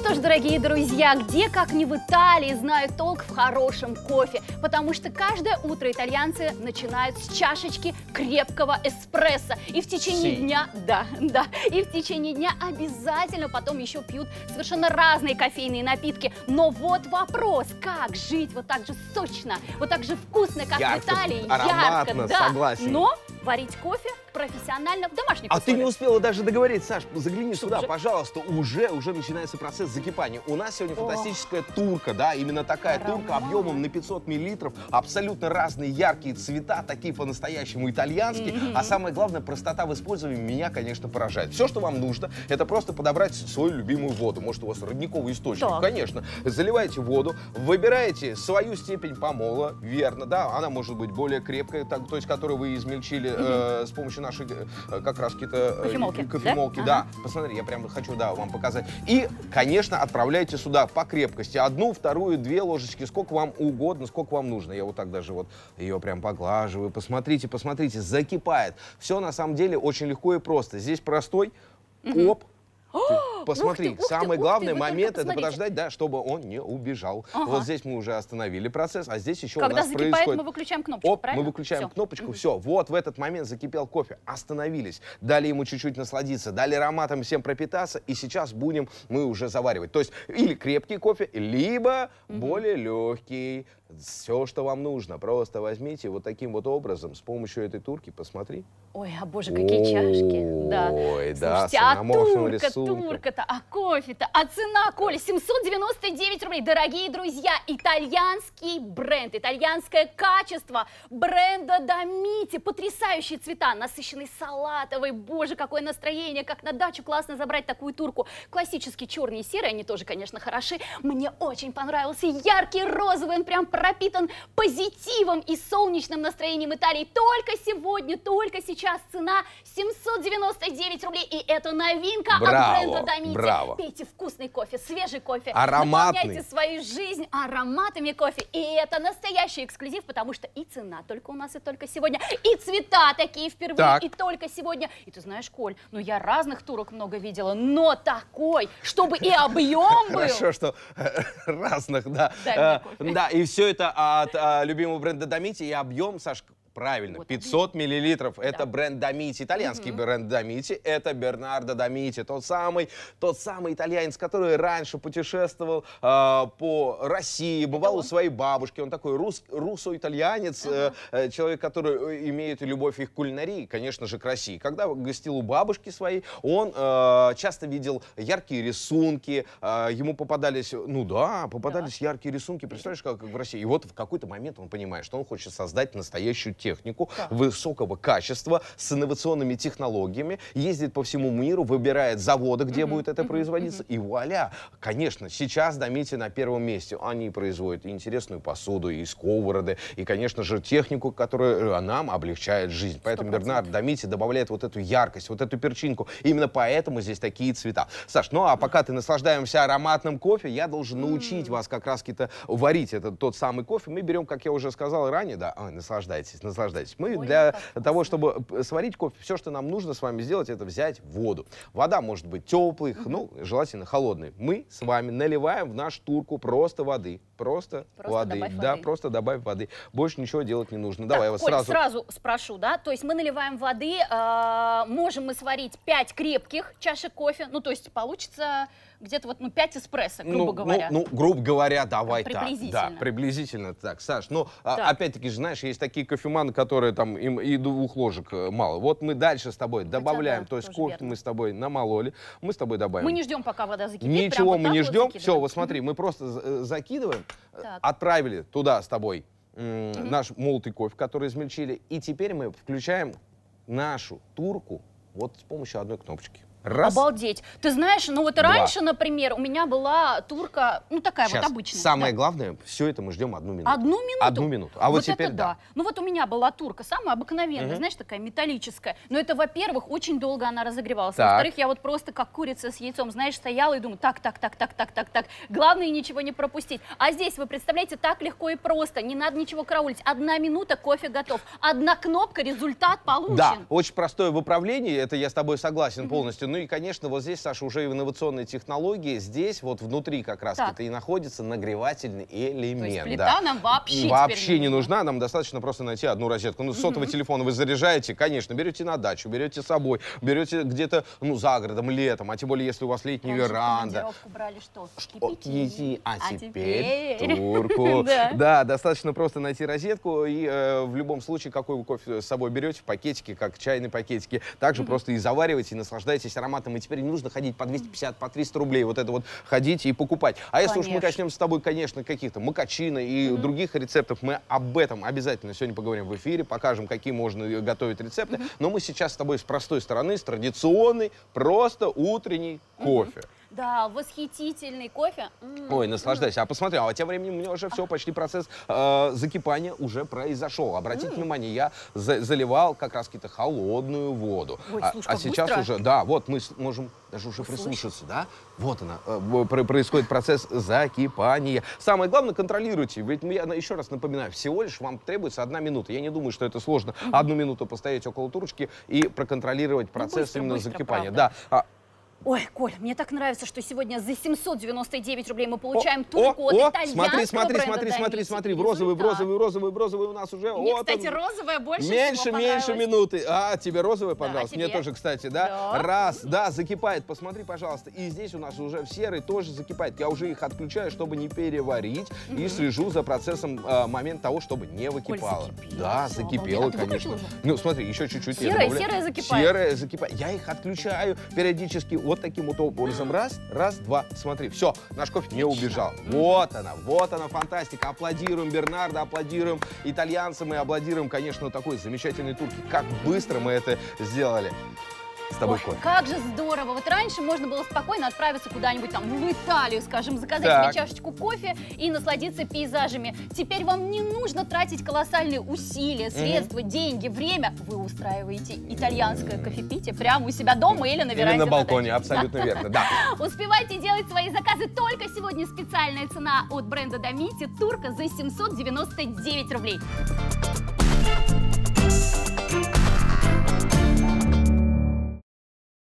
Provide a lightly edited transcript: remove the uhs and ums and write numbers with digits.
что ж, дорогие друзья, где, как не в Италии, знают толк в хорошем кофе, потому что каждое утро итальянцы начинают с чашечки крепкого эспрессо. И в течение дня, и в течение дня обязательно потом еще пьют совершенно разные кофейные напитки. Но вот вопрос, как жить вот так же сочно, вот так же вкусно, как в Италии, ароматно, ярко, согласен. но варить кофе профессионально в домашних условиях. А ты не успела даже договорить, Саш, загляни Что сюда, же? пожалуйста, уже начинается процесс закипания. У нас сегодня фантастическая турка, да, именно такая турка объемом на 500 миллилитров, абсолютно разные яркие цвета, такие по-настоящему итальянские, а самое главное, простота в использовании меня, конечно, поражает. Все, что вам нужно, это просто подобрать свою любимую воду. Может, у вас родниковый источник, конечно. Заливаете воду, выбираете свою степень помола, верно, да, она может быть более крепкая, то есть, которую вы измельчили с помощью нашей как раз кофемолки, да. Посмотри, я прям хочу, вам показать. И, конечно, отправляйте сюда по крепкости. 1, 2, 2 ложечки, сколько вам угодно, сколько вам нужно. Я вот так даже вот ее прям поглаживаю. Посмотрите, посмотрите, закипает. Все на самом деле очень легко и просто. Здесь простой, оп. Посмотри, самый главный момент — это подождать, да, чтобы он не убежал. Вот здесь мы уже остановили процесс, а здесь еще у нас происходит... Когда закипает, мы выключаем кнопочку, правильно? Мы выключаем кнопочку, все. Вот в этот момент закипел кофе, остановились, дали ему чуть-чуть насладиться, дали ароматом всем пропитаться, и сейчас будем мы уже заваривать. То есть или крепкий кофе, либо более легкий. Все, что вам нужно, просто возьмите вот таким вот образом, с помощью этой турки, посмотри. Ой, а боже, какие чашки. Да. Ой, да, слушайте, а турка-то, а кофе-то, а цена, Коля, 799 рублей. Дорогие друзья, итальянский бренд, итальянское качество бренда Домити. Потрясающие цвета, насыщенный салатовый. Боже, какое настроение, как на дачу классно забрать такую турку. Классические черные и серые, они тоже, конечно, хороши. Мне очень понравился яркий розовый, он прям пропитан позитивом и солнечным настроением Италии. Только сегодня, только сейчас цена 799 рублей. И это новинка от бренда Домити. Браво. Пейте вкусный кофе, свежий кофе. Ароматный. Наполняйте свою жизнь ароматами кофе. И это настоящий эксклюзив, потому что и цена только у нас и только сегодня, и цвета такие впервые и только сегодня. И ты знаешь, Коль, ну я разных турок много видела, но такой, чтобы и объем был. Хорошо, что разных, да. Да, и все это от любимого бренда Домити, и объем, Саш, правильно, вот 500 миллилитров. Это бренд Домити, итальянский бренд Домити. Это Бернардо Домити, тот самый итальянец, который раньше путешествовал по России, бывал у своей бабушки. Он такой руссо-итальянец, человек, который имеет любовь их к кулинарии, конечно же, к России. Когда гостил у бабушки своей, он часто видел яркие рисунки, ему попадались, попадались яркие рисунки, представляешь, как в России. И вот в какой-то момент он понимает, что он хочет создать настоящую технику высокого качества с инновационными технологиями, ездит по всему миру, выбирает заводы, где будет это производиться, и вуаля! Конечно, сейчас Домити на первом месте. Они производят и интересную посуду, и сковороды, и, конечно же, технику, которая нам облегчает жизнь. Поэтому Бернардо Домити добавляет вот эту яркость, вот эту перчинку. Именно поэтому здесь такие цвета. Саш, ну а пока ты наслаждаемся ароматным кофе, я должен научить вас как раз-таки варить тот самый кофе. Мы берем, как я уже сказал ранее, наслаждайтесь. Мы для того, чтобы сварить кофе, все, что нам нужно с вами сделать, это взять воду. Вода может быть теплой, желательно холодной. Мы с вами наливаем в нашу турку просто воды. Просто воды. Да, просто добавь воды. Больше ничего делать не нужно. Давай, я вот сразу спрошу, да? То есть мы наливаем воды, можем мы сварить 5 крепких чашек кофе, ну, то есть получится где-то 5 эспрессо, грубо говоря. Грубо говоря, давай так. Приблизительно. Да, приблизительно так, Саш. Но опять-таки, знаешь, есть такие кофеманы, которые там им и 2 ложек мало. Вот мы дальше с тобой добавляем, то есть кофе мы с тобой намололи, мы с тобой добавим. Мы не ждем, пока вода закипит. Ничего мы не ждем. Все, вот смотри, мы просто закидываем, отправили туда с тобой наш молотый кофе, который измельчили, и теперь мы включаем нашу турку вот с помощью одной кнопочки. Раз. Обалдеть. Ты знаешь, ну вот раньше, например, у меня была турка, ну такая вот обычная. Самое главное, все это мы ждем 1 минуту. 1 минуту? 1 минуту. А вот теперь да. Ну вот у меня была турка, самая обыкновенная, знаешь, такая металлическая. Но это, во-первых, очень долго она разогревалась. Во-вторых, я вот просто как курица с яйцом, знаешь, стояла и думаю, так. Главное ничего не пропустить. А здесь, вы представляете, так легко и просто. Не надо ничего караулить. 1 минута, кофе готов. 1 кнопка, результат получен. Да, очень простое в управлении, это я с тобой согласен полностью. Ну и, конечно, вот здесь, Саша, уже инновационные технологии. Здесь вот внутри как раз-таки и находится нагревательный элемент. То есть плита нам вообще не нужна. Нам достаточно просто найти одну розетку. Ну, сотовый телефон вы заряжаете, конечно, берете на дачу, берете с собой, берете где-то, ну, за городом, летом, а тем более, если у вас летняя веранда. Брали что? А теперь турку. Да, достаточно просто найти розетку, и в любом случае, какой вы кофе с собой берете, в пакетике, как чайные пакетики, также просто и заваривайте, и наслаждайтесь ароматом. И теперь не нужно ходить по 250, по 300 рублей, вот это вот ходить и покупать. А если уж мы начнем с тобой, конечно, каких-то макачино и других рецептов, мы об этом обязательно сегодня поговорим в эфире, покажем, какие можно готовить рецепты. Но мы сейчас с тобой с простой стороны, с традиционной, просто утренний кофе. Да, восхитительный кофе. Ой, наслаждайся. А посмотри, а тем временем у меня уже все, почти процесс закипания уже произошел. Обратите внимание, я заливал как раз какие-то холодную воду. Ой, слушай, а сейчас уже, да, вот мы можем даже уже прислушаться, да? Вот она, происходит процесс закипания. Самое главное, контролируйте. Ведь я еще раз напоминаю, всего лишь вам требуется 1 минута. Я не думаю, что это сложно. 1 минуту постоять около турочки и проконтролировать процесс именно закипания. Да. Ой, Коль, мне так нравится, что сегодня за 799 рублей мы получаем турку от итальянского бренда. смотри, в розовый у нас уже. Мне, кстати, розовая больше меньше минуты. А, тебе розовая понравилась? Да, мне тоже, кстати, да? Раз, да, закипает, посмотри, пожалуйста. И здесь у нас уже в серый тоже закипает. Я уже их отключаю, чтобы не переварить, и слежу за процессом момент того, чтобы не выкипало. Да, закипело, конечно. Ну, смотри, еще чуть-чуть. Серая закипает. Серая закипает. Я их отключаю периодически. Вот таким вот образом. Раз, два. Смотри, все, наш кофе не убежал. Вот она, фантастика. Аплодируем Бернардо, аплодируем итальянцам и аплодируем, конечно, такой замечательной турке. Как быстро мы это сделали. С тобой кофе. Как же здорово. Вот раньше можно было спокойно отправиться куда-нибудь там в Италию, скажем, заказать себе чашечку кофе и насладиться пейзажами. Теперь вам не нужно тратить колоссальные усилия, средства, деньги, время. Вы устраиваете итальянское кофепитие прямо у себя дома или на веранде. Или на балконе, абсолютно верно, да. Успевайте делать свои заказы. Только сегодня специальная цена от бренда Домити. Турка за 799 рублей.